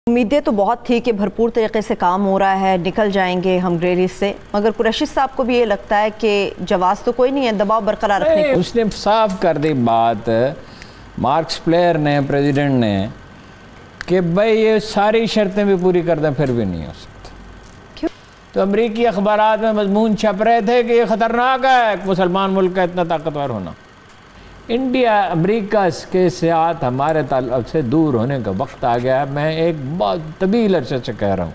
امیدیں تو بہت تھی کہ بھرپور طریقے سے کام ہو رہا ہے، نکل جائیں گے ہم گریری سے، مگر قریشی صاحب کو بھی یہ لگتا ہے کہ جواز تو کوئی نہیں ہے، دباؤ برقرار رکھنے کی اس نے صاف کر دی بات مارکس پلیئر نے، پریزیڈنٹ نے، کہ بھئی یہ ساری شرطیں بھی پوری کر دیں پھر بھی نہیں ہو سکتا۔ کیوں؟ تو امریکی اخبارات میں مضمون چھپ رہے تھے کہ یہ خطرناک ہے مسلمان ملک کا اتنا طاقتور ہونا۔ انڈیا امریکہ کے ساتھ ہمارے تعلق سے دور ہونے کا وقت آ گیا ہے۔ میں ایک بہت طویل عرصے سے کہہ رہا ہوں۔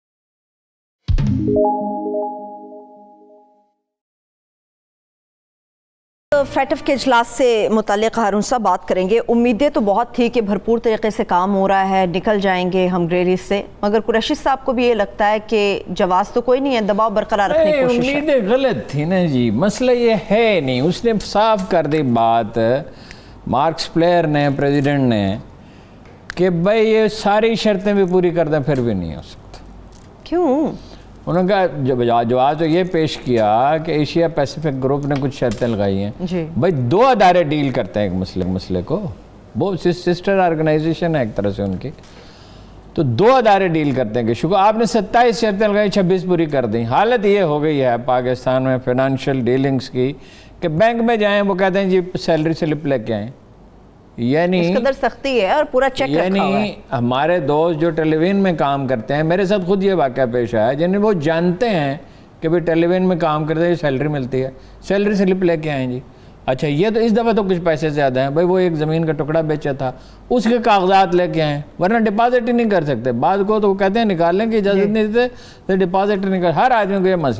فیٹف کے اجلاس سے متعلق ہارون صاحب بات کریں گے۔ امیدیں تو بہت تھی کہ بھرپور طریقے سے کام ہو رہا ہے، نکل جائیں گے ہم گریری سے، مگر قریشی صاحب کو بھی یہ لگتا ہے کہ جواز تو کوئی نہیں ہے، دباؤ برقرار رکھنے کی کوشش ہے۔ امیدیں غلط تھی نا جی، مسئلہ یہ ہے نہیں۔ اس نے صاف کر دی بات مارکس پلیئر نے، پریزیڈنٹ نے، کہ بھئی یہ ساری شرطیں بھی پوری کر دیں پھر بھی نہیں ہو سکتا۔ کیوں؟ انہوں نے کہا جواز تو یہ پیش کیا کہ ایشیا پیسیفک گروپ نے کچھ شرطیں لگائی ہیں۔ جی بھئی دو ادارے ڈیل کرتے ہیں ایک مسئلے کو، وہ سسٹر آرگنائزیشن ہے ایک طرح سے ان کی، تو دو ادارے ڈیل کرتے ہیں کہ شکر آپ نے 27 شرطیں لگائی، 26 پوری کر دیں۔ حالت یہ ہو گئی ہے پاکستان میں فائنانشل ڈیلنگز کی کہ بینک میں جائیں وہ کہتے ہیں جی سیلری سلپ لے کے آئیں، یعنی اس قدر سختی ہے اور پورا چیک رکھا ہوا ہے۔ یعنی ہمارے دوست جو ٹیلی ویژن میں کام کرتے ہیں، میرے ساتھ خود یہ واقعہ پیش آیا ہے، جنہیں وہ جانتے ہیں کہ بھی ٹیلی ویژن میں کام کرتے ہیں سیلری ملتی ہے، سیلری سلپ لے کے آئیں جی۔ اچھا یہ تو اس دفعہ تو کچھ پیسے زیادہ ہیں، بھائی وہ ایک زمین کا ٹکڑا بیچا تھا، اس کے کاغذات لے کے آئیں، ورنہ ڈپازٹ ہی نہیں کر سکتے۔ بعد کو تو وہ کہتے ہیں نکالنے کی اجازت نہیں دیتے تو ڈپازٹ نہیں کر، ہر آدمی کو یہ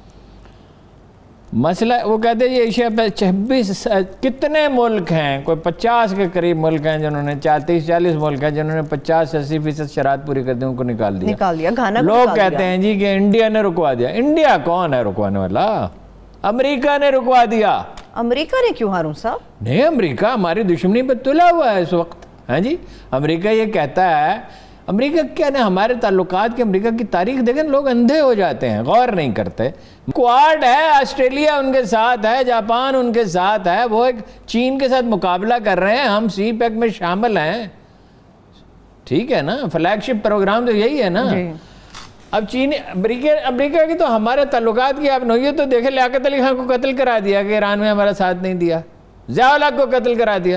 مسئلہ وہ کہتے ہیں یہ ایشیا پہ 26 کتنے ملک ہیں، کوئی 50 کے قریب ملک ہیں جنہوں نے 30-40 ملک ہیں جنہوں نے 50-80% شرائط پوری کر دی، ان کو نکال دیا۔ لوگ کہتے ہیں جی کہ انڈیا نے رکوا دیا۔ انڈیا کون ہے رکوانے والا؟ امریکہ نے رکوا دیا۔ امریکہ نے کیوں ہارون صاحب؟ نہیں، امریکہ ہماری دشمنی پہ تلا ہوا ہے اس وقت، ہاں جی۔ امریکہ یہ کہتا ہے، امریکہ کیا نا ہمارے تعلقات کی امریکہ کی تاریخ دیکھیں لوگ اندھے ہو جاتے ہیں، غور نہیں کرتے۔ کوارڈ ہے، آسٹریلیا ان کے ساتھ ہے، جاپان ان کے ساتھ ہے، وہ ایک چین کے ساتھ مقابلہ کر رہے ہیں، ہم سی پیک میں شامل ہیں، ٹھیک ہے نا، فلیگ شپ پروگرام تو یہی ہے نا۔ اب چین امریکہ کی تو ہمارے تعلقات کی آپ نوعیت تو دیکھیں، لیاقت علی خان کو قتل کرا دیا کہ ایران میں ہمارا ساتھ نہیں دیا، ضیاء الحق کو قتل کرا دیا،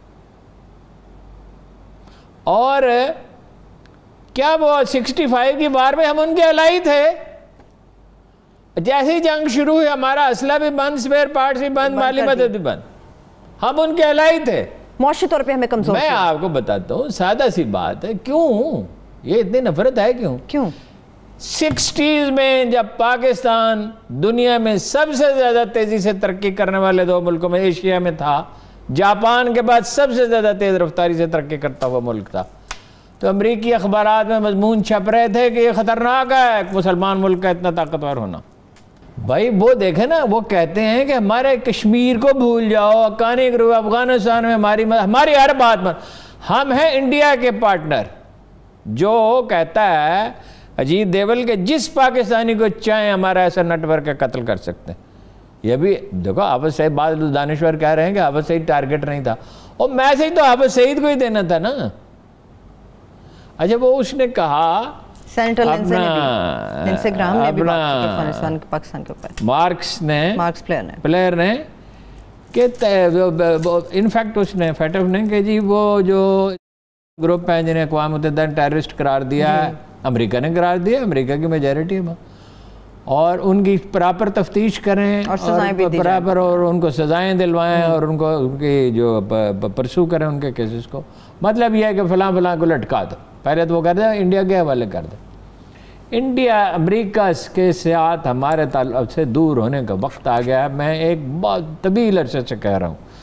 اور کیا وہ 65 کی وار میں ہم ان کے الائی تھے؟ جیسے ہی جنگ شروع ہوئی ہمارا اسلحہ بھی بند، سپیئر پارٹس بھی بند، مالی مدد بھی بند، ہم ان کے الائی تھے۔ معاشی طور پہ ہمیں کمزور میں آپ کو بتاتا ہوں، سادہ سی بات ہے، کیوں یہ اتنی نفرت ہے؟ کیوں 60s میں جب پاکستان دنیا میں سب سے زیادہ تیزی سے ترقی کرنے والے دو ملکوں میں ایشیا میں تھا، جاپان کے بعد سب سے زیادہ تیز رفتاری سے ترقی کرتا ہوا ملک تھا، تو امریکی اخبارات میں مضمون چھپ رہے تھے کہ یہ خطرناک ہے مسلمان ملک کا اتنا طاقتور ہونا۔ بھائی وہ دیکھیں نا، وہ کہتے ہیں کہ ہمارے کشمیر کو بھول جاؤ، حقانی گروپ افغانستان میں ہماری ہر بات میں ہم ہیں انڈیا کے پارٹنر، جو کہتا ہے اجیت دیول کے جس پاکستانی کو چاہیں ہمارا ایسا نیٹ ورک ہے قتل کر سکتے ہیں۔ یہ بھی دیکھو، حافظ سعید، بعض دانشور کہہ رہے ہیں کہ حافظ سعید ٹارگٹ نہیں تھا، اور میسج تو حافظ سعید کو ہی دینا تھا نا۔ اچھا وہ اس نے کہا سینیٹر لنزے نے بھی، لنزے گرام نے بھی بات کی افغانستان کے پاکستان کے اوپر، مارکس پلیئر نے کہ انفیکٹ اس نے فیٹف نے کہ جی وہ جو گروپ ہیں جنہیں اقوام متحدہ نے ٹیررسٹ قرار دیا ہے، امریکہ نے قرار دیا، امریکہ کی میجارٹی ہے، اور ان کی پراپر تفتیش کریں اور پراپر، اور ان کو سزائیں دلوائیں، اور ان کو ان کی جو پرسو کریں ان کے کیسز کو۔ مطلب یہ ہے کہ فلاں فلاں کو لٹکا دو، پہلے تو وہ کہتے ہیں انڈیا کے حوالے کر دو۔ انڈیا امریکہ کے ساتھ ہمارے تعلق سے دور ہونے کا وقت آ گیا ہے۔ میں ایک بہت طویل عرصے سے کہہ رہا ہوں۔